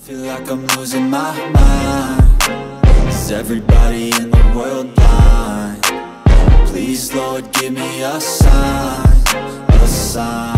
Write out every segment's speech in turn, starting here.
Feel like I'm losing my mind. Is everybody in the world blind? Please, Lord, give me a sign, a sign.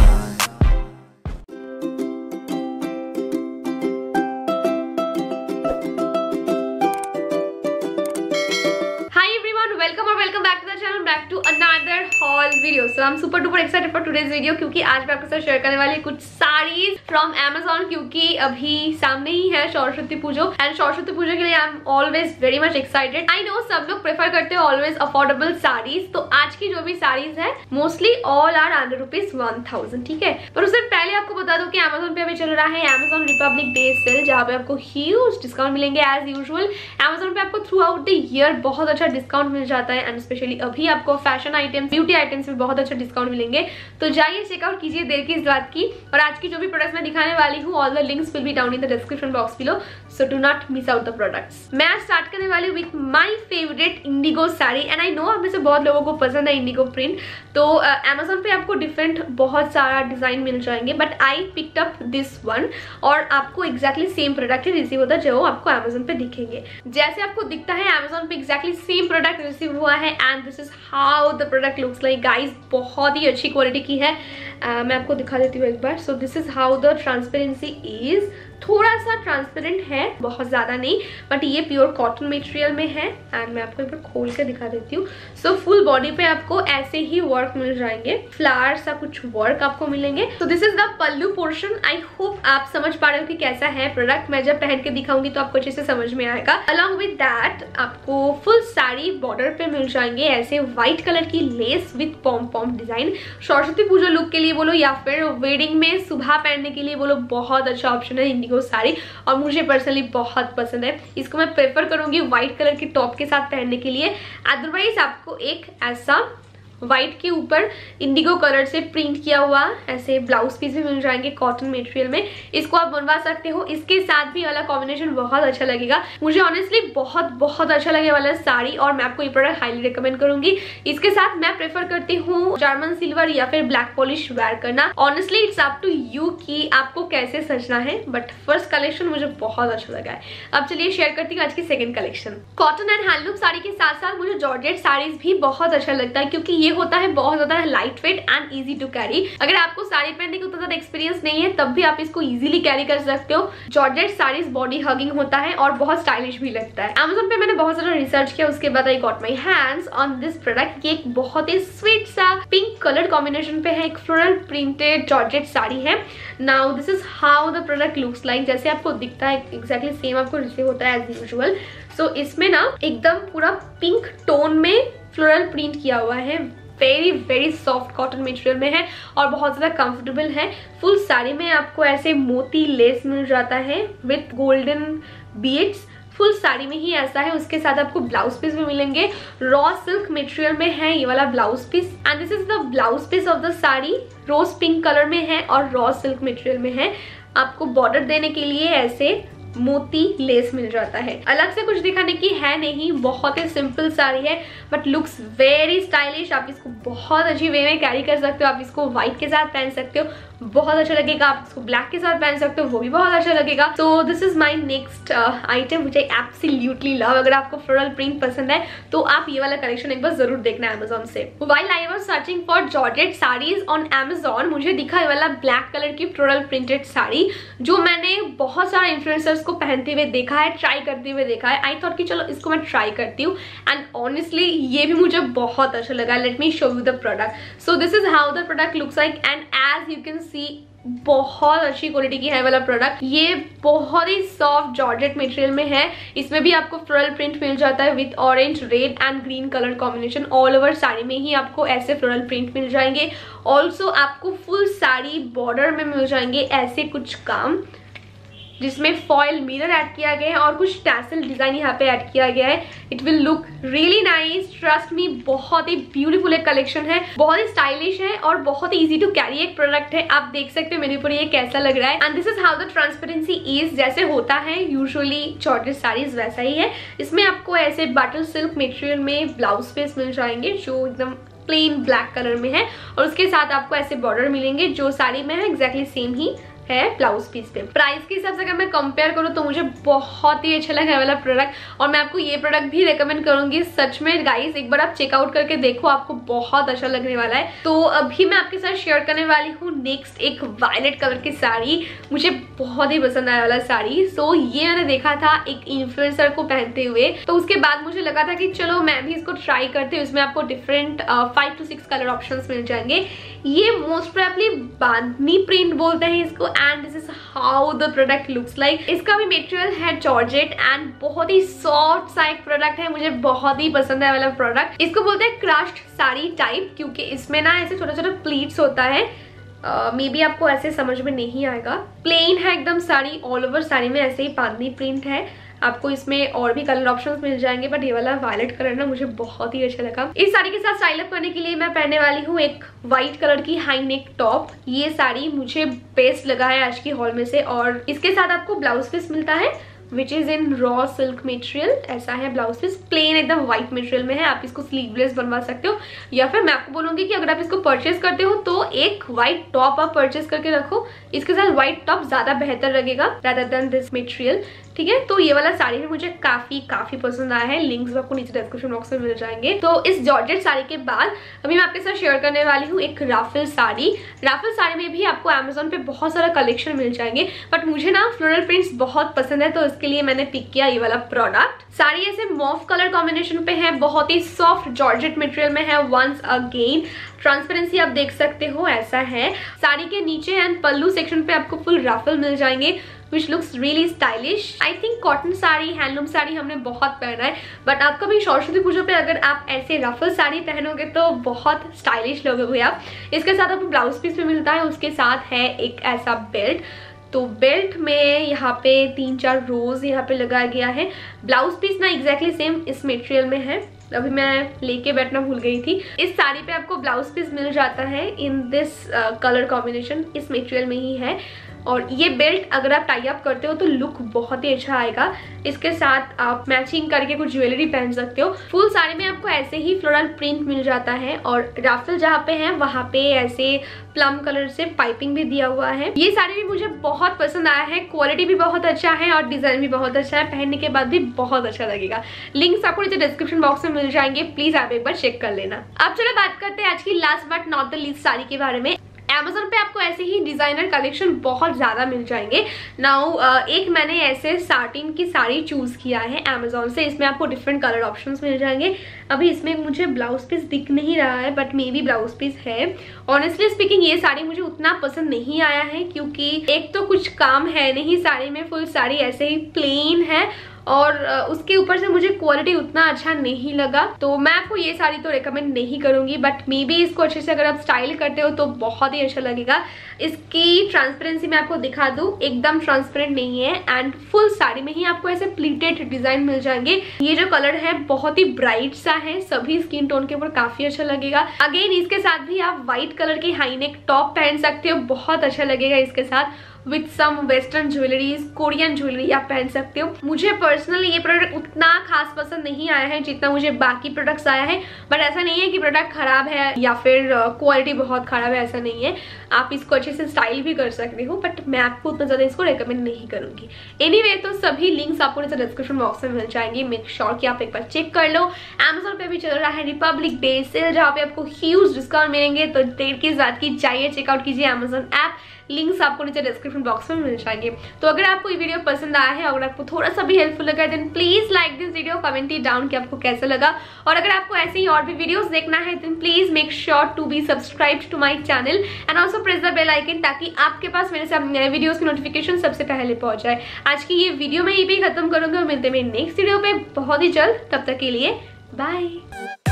Welcome back to the channel, back to another haul video. So I am super duper excited for today's video क्योंकि आज मैं आपके साथ share करने वाली कुछ saris from Amazon, क्योंकि अभी सामने ही है सरस्वती पूजा एंड सरस्वती पूजा के लिए I am always very much excited. I know सब लोग प्रेफर करते हैं ऑलवेज अफोर्डेबल साड़ीज, तो आज की जो भी साड़ीज है मोस्टली ऑल आर अंडर ₹1000, ठीक है। पर उससे पहले आपको बता दूं कि Amazon पे अभी चल रहा है Amazon रिपब्लिक डे सेल, जहाँ पे आपको ह्यूज डिस्काउंट मिलेंगे एज यूजुअल। Amazon पे आपको थ्रू आउट द ईयर बहुत अच्छा डिस्काउंट मिल जाता है एंड स्पेशली अभी आपको फैशन आइटम्स, ब्यूटी आइटम्स में बहुत अच्छा डिस्काउंट मिलेंगे, तो जाइए चेकआउट कीजिए, देर की इस बात की। और आज की जो भी प्रोडक्ट्स मैं दिखाने वाली हूँ, all the links will be down in the description box below, so do not miss out the products. मैं आज स्टार्ट करने वाली हूँ with my favourite indigo sari and I know आप में से बहुत लोगों को पसंद है इंडिगो प्रिंट, तो Amazon पे आपको डिफरेंट बहुत सारा डिजाइन मिल जाएंगे, but I picked up this one और आपको एग्जैक्टली सेम प्रोडक्ट रिसीव होता है जो आपको Amazon पे दिखेंगे। जैसे आपको दिखता है Amazon पे एग्जैक्टली सेम प्रोडक्ट रिसीव हुआ है and this is how the product looks like. Guys बहुत ही अच्छी क्वालिटी की है, मैं आपको दिखा देती हूँ एक बार। So this is how the transparency is, थोड़ा सा ट्रांसपेरेंट है, बहुत ज्यादा नहीं, बट ये प्योर कॉटन मटेरियल में है एंड मैं आपको एक बार खोल के दिखा देती हूँ। सो फुल बॉडी पे आपको ऐसे ही वर्क मिल जाएंगे, फ्लावर सा कुछ वर्क आपको मिलेंगे। तो this is the pallu portion. I hope आप समझ पा रहे हो कि कैसा है प्रोडक्ट। मैं जब पहन के दिखाऊंगी तो आपको अच्छे से समझ में आएगा। अलॉन्ग विद दैट आपको फुल साड़ी बॉर्डर पे मिल जाएंगे ऐसे व्हाइट कलर की lace with pom pom design. Saraswati Puja look के लिए बोलो या फिर वेडिंग में सुबह पहनने के लिए बोलो, बहुत अच्छा ऑप्शन है इंडिगो साड़ी और मुझे पर्सनली बहुत पसंद है। इसको मैं प्रेफर करूंगी व्हाइट कलर के टॉप के साथ पहनने के लिए। अदरवाइज आपको एक ऐसा व्हाइट के ऊपर इंडिगो कलर से प्रिंट किया हुआ ऐसे ब्लाउज पीस भी मिल जाएंगे कॉटन मटेरियल में, इसको आप बनवा सकते हो। इसके साथ भी वाला कॉम्बिनेशन बहुत अच्छा लगेगा, मुझे ऑनेस्टली बहुत अच्छा लगने वाला है साड़ी और मैं आपको ये प्रोडक्ट हाईली रिकमेंड करूंगी। इसके साथ मैं प्रेफर करती हूँ जर्मन सिल्वर या फिर ब्लैक पॉलिश वेयर करना। Honestly it's up to you कि आपको कैसे सजना है, बट फर्स्ट कलेक्शन मुझे बहुत अच्छा लगा है। अब चलिए शेयर करती हूँ आज की second collection. Cotton and handloom sari के साथ साथ मुझे जॉर्जेट साड़ीज भी बहुत अच्छा लगता है, क्योंकि ये होता है बहुत ज्यादा light weight and easy to carry. अगर आपको साड़ी पहनने का उतना ज्यादा एक्सपीरियंस नहीं है तब भी आप इसको इजीली कैरी कर सकते हो। जॉर्जेट साड़ीज बॉडी हगिंग होता है और बहुत स्टाइलिश भी लगता है। Amazon पे मैंने बहुत सारा रिसर्च किया, उसके बाद I got my hands on this product. ये एक बहुत ही स्वीट सा पिंक कलर कॉम्बिनेशन पे है, एक फ्लोरल प्रिंटेड जॉर्जेट साड़ी है। Now this is how the product looks like. जैसे आपको दिखता है एग्जैक्टली सेम आपको रिसीव होता है एज यूजुअल। सो इसमें ना एकदम पूरा पिंक टोन में फ्लोरल प्रिंट किया हुआ है, वेरी सॉफ्ट कॉटन मटेरियल में है और बहुत ज्यादा कंफर्टेबल है। फुल साड़ी में आपको ऐसे मोती लेस मिल जाता है with golden beads, full sari में ही ऐसा है। उसके साथ आपको ब्लाउज पीस भी मिलेंगे, रॉ सिल्क मटेरियल में है ये वाला blouse piece and this is the blouse piece of the sari. Rose pink colour में है और रॉ सिल्क मटेरियल में है। आपको बॉर्डर देने के लिए ऐसे मोती लेस मिल जाता है। अलग से कुछ दिखाने की है नहीं, बहुत ही सिंपल साड़ी है बट लुक्स वेरी स्टाइलिश। आप इसको बहुत अच्छी वे में कैरी कर सकते हो। आप इसको व्हाइट के साथ पहन सकते हो, बहुत अच्छा लगेगा। आप इसको ब्लैक के साथ पहन सकते हो, वो भी बहुत अच्छा लगेगा। So this is my next item which I absolutely love. अगर आपको फ्लोरल प्रिंट पसंद है तो आप ये वाला कलेक्शन एक बार जरूर देखना Amazon से। While I was searching for georgette saris on Amazon, मुझे दिखा ये वाला ब्लैक कलर की फ्लोरल प्रिंटेड साड़ी जो मैंने बहुत सारे इन्फ्लुएंसर्स को पहनते हुए देखा है, ट्राई करते हुए देखा है। आई थॉट कि चलो इसको मैं ट्राई करती हूँ एंड ऑनेस्टली ये भी मुझे बहुत अच्छा लगा। Let me show you the product. So this is how the product looks like and as you can see बहुत अच्छी क्वालिटी की है वाला प्रोडक्ट। ये बहुत ही सॉफ्ट जॉर्जेट मटेरियल में है। इसमें भी आपको फ्लोरल प्रिंट मिल जाता है with orange, red and green colour combination. All over sari में ही आपको ऐसे फ्लोरल प्रिंट मिल जाएंगे। ऑल्सो आपको फुल साड़ी बॉर्डर में मिल जाएंगे ऐसे कुछ काम, जिसमें फॉयल मिरर ऐड किया गया है और कुछ टैसल डिजाइन यहाँ पे ऐड किया गया है। It will look really nice, trust me. बहुत ही ब्यूटीफुल एक कलेक्शन है, बहुत ही स्टाइलिश है और बहुत ही इजी टू कैरी एक प्रोडक्ट है। आप देख सकते हो मेरे ऊपर ये कैसा लग रहा है and this is how the transparency is. जैसे होता है यूजुअली जॉर्जेट साड़ीज वैसा ही है। इसमें आपको ऐसे बटल सिल्क मटेरियल में ब्लाउज पीस मिल जाएंगे जो एकदम प्लेन ब्लैक कलर में है और उसके साथ आपको ऐसे बॉर्डर मिलेंगे जो साड़ी में है एग्जैक्टली सेम ही है ब्लाउज पीस पे। प्राइस के हिसाब से अगर मैं कंपेयर करूँ तो मुझे बहुत ही अच्छा लगा वाला प्रोडक्ट, और मैं आपको ये प्रोडक्ट भी रेकमेंड करूंगी। सच में गाइस एक बार आप चेकआउट करके देखो, आपको बहुत अच्छा लगने वाला है। तो अभी मैं आपके साथ शेयर करने वाली हूँ नेक्स्ट एक वायलेट कलर की साड़ी। मुझे बहुत ही पसंद आया वाला साड़ी। सो ये मैंने देखा था एक इन्फ्लुएंसर को पहनते हुए, तो उसके बाद मुझे लगा था कि चलो मैं भी इसको ट्राई करती हूँ। इसमें आपको डिफरेंट 5 to 6 कलर ऑप्शंस मिल जाएंगे। ये मोस्ट प्रोबेबली बांधनी प्रिंट बोलते हैं इसको, and this is how the product looks like. इसका भी मटेरियल है जॉर्जेट एंड बहुत ही सॉफ्ट सा एक प्रोडक्ट है। मुझे बहुत ही पसंद है वाला प्रोडक्ट। इसको बोलते हैं क्रश्ड साड़ी टाइप, क्योंकि इसमें ना ऐसे छोटा छोटा प्लीट्स होता है। मे बी आपको ऐसे समझ में नहीं आएगा। प्लेन है एकदम साड़ी, ऑल ओवर साड़ी में ऐसे ही बांधनी प्रिंट है। आपको इसमें और भी कलर ऑप्शंस मिल जाएंगे, बट ये वाला वायलेट कलर ना मुझे बहुत ही अच्छा लगा। इस साड़ी के साथ स्टाइल अप करने के लिए मैं पहनने वाली हूँ एक व्हाइट कलर की हाई नेक टॉप। ये साड़ी मुझे बेस्ट लगा है आज की हॉल में से, और इसके साथ आपको ब्लाउज पीस मिलता है which is in raw silk material. ऐसा है ब्लाउज पीस, प्लेन एकदम व्हाइट मटेरियल में है। आप इसको स्लीवलेस बनवा सकते हो, या फिर मैं आपको बोलूंगी कि अगर आप इसको परचेज करते हो तो एक व्हाइट टॉप आप परचेज करके रखो। इसके साथ व्हाइट टॉप ज्यादा बेहतर लगेगा रादर देन दिस मटेरियल, ठीक है। तो ये वाला साड़ी भी मुझे काफी पसंद आया है। लिंक्स आपको नीचे डिस्क्रिप्शन बॉक्स में मिल जाएंगे। तो इस जॉर्जेट साड़ी के बाद अभी मैं आपके साथ शेयर करने वाली हूँ एक राफल साड़ी। राफल साड़ी में भी आपको अमेजोन पे बहुत सारा कलेक्शन मिल जाएंगे, बट मुझे ना फ्लोरल प्रिंट्स बहुत पसंद है, तो इसके लिए मैंने पिक किया ये वाला प्रोडक्ट। साड़ी ऐसे मॉव कलर कॉम्बिनेशन पे है, बहुत ही सॉफ्ट जॉर्जेट मटेरियल में है। वंस अगेन ट्रांसपेरेंसी आप देख सकते हो, ऐसा है। साड़ी के नीचे एंड पल्लू सेक्शन पे आपको फुल राफल मिल जाएंगे which looks really stylish। I think cotton sari, handloom sari हमने बहुत पहना है, बट आपका भी सरस्वती पूजा पे अगर आप ऐसे रफल साड़ी पहनोगे तो बहुत स्टाइलिश लगोगे आप। इसके साथ आपको ब्लाउज पीस भी मिलता है, उसके साथ है एक ऐसा बेल्ट। तो बेल्ट में यहाँ पे 3-4 रोज यहाँ पे लगाया गया है। ब्लाउज पीस ना एग्जैक्टली सेम इस मटेरियल में है, अभी मैं लेके बैठना भूल गई थी। इस साड़ी पे आपको ब्लाउज पीस मिल जाता है इन दिस कलर कॉम्बिनेशन, इस मटेरियल में ही है। और ये बेल्ट अगर आप टाई अप करते हो तो लुक बहुत ही अच्छा आएगा। इसके साथ आप मैचिंग करके कुछ ज्वेलरी पहन सकते हो। फुल साड़ी में आपको ऐसे ही फ्लोरल प्रिंट मिल जाता है, और राफल जहाँ पे है वहाँ पे ऐसे प्लम कलर से पाइपिंग भी दिया हुआ है। ये साड़ी भी मुझे बहुत पसंद आया है, क्वालिटी भी बहुत अच्छा है और डिजाइन भी बहुत अच्छा है। पहनने के बाद भी बहुत अच्छा लगेगा। लिंक्स आपको नीचे डिस्क्रिप्शन बॉक्स में मिल जाएंगे, प्लीज आप एक बार चेक कर लेना। अब चलो बात करते हैं आज की last but not the least sari के बारे में। Amazon पे आपको ऐसे ही डिजाइनर कलेक्शन बहुत ज्यादा मिल जाएंगे। नाउ एक मैंने ऐसे साटिन की साड़ी चूज किया है Amazon से। इसमें आपको डिफरेंट कलर ऑप्शंस मिल जाएंगे। अभी इसमें मुझे ब्लाउज पीस दिख नहीं रहा है, but maybe blouse piece है। ऑनेस्टली स्पीकिंग ये साड़ी मुझे उतना पसंद नहीं आया है, क्योंकि एक तो कुछ काम है नहीं साड़ी में, फुल साड़ी ऐसे ही प्लेन है, और उसके ऊपर से मुझे क्वालिटी उतना अच्छा नहीं लगा। तो मैं आपको ये साड़ी तो रेकमेंड नहीं करूंगी, बट मे बी इसको अच्छे से अगर आप स्टाइल करते हो तो बहुत ही अच्छा लगेगा। इसकी ट्रांसपेरेंसी मैं आपको दिखा दूं, एकदम ट्रांसपेरेंट नहीं है, एंड फुल साड़ी में ही आपको ऐसे प्लीटेड डिजाइन मिल जाएंगे। ये जो कलर है बहुत ही ब्राइट सा है, सभी स्किन टोन के ऊपर काफी अच्छा लगेगा। अगेन इसके साथ भी आप व्हाइट कलर की हाई नेक टॉप पहन सकते हो, बहुत अच्छा लगेगा। इसके साथ with some western jewelleries, Korean jewellery आप पहन सकते हो। मुझे पर्सनली ये प्रोडक्ट उतना खास पसंद नहीं आया है जितना मुझे बाकी प्रोडक्ट्स आया है, बट ऐसा नहीं है कि प्रोडक्ट खराब है या फिर क्वालिटी बहुत खराब है, ऐसा नहीं है। आप इसको अच्छे से स्टाइल भी कर सकते हो, बट मैं आपको उतना ज्यादा इसको रेकमेंड नहीं करूंगी। एनीवे, तो सभी लिंक्स आपको नीचे डिस्क्रिप्शन बॉक्स में मिल जाएंगे। मेक श्योर कि आप एक बार चेक कर लो। Amazon पे भी चल रहा है रिपब्लिक डे सेल, जहाँ पे आपको ह्यूज डिस्काउंट मिलेंगे, तो देर की जात की चाहिए चेकआउट कीजिए Amazon ऐप। लिंक्स आपको नीचे डिस्क्रिप्शन बॉक्स में मिल जाएंगे। तो अगर आपको ये वीडियो पसंद आया है, अगर आपको थोड़ा सा भी हेल्पफुल लगा, then please like this video, comment it down कि आपको कैसा लगा। और अगर आपको ऐसे ही और भी वीडियोस देखना है, then please make sure to be subscribed to my channel and also press the bell icon, ताकि आपके पास मेरे सब नए वीडियोस की नोटिफिकेशन सबसे पहले पहुंच जाए। आज की ये वीडियो मैं ये भी खत्म करूंगी और मिलते हैं नेक्स्ट वीडियो पे बहुत ही जल्द। तब तक के लिए बाय।